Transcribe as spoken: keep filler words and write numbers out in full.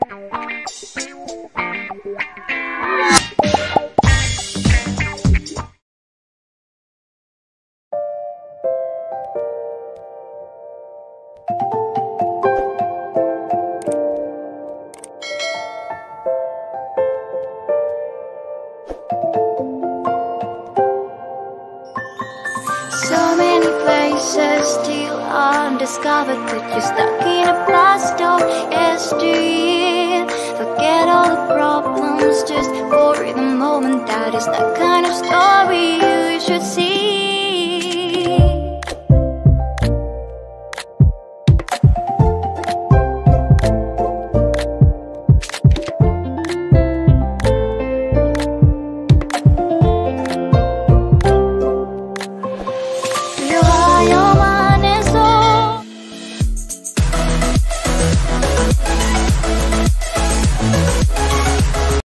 So many places still undiscovered, but you're stuck in a blast of yesteryear. Forget all the problems just for the moment. That is the kind of story you should see.